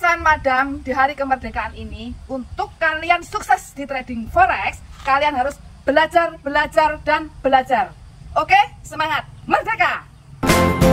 Teman-teman madam, di hari kemerdekaan ini, untuk kalian sukses di trading forex, kalian harus belajar, dan belajar. Oke, semangat, merdeka!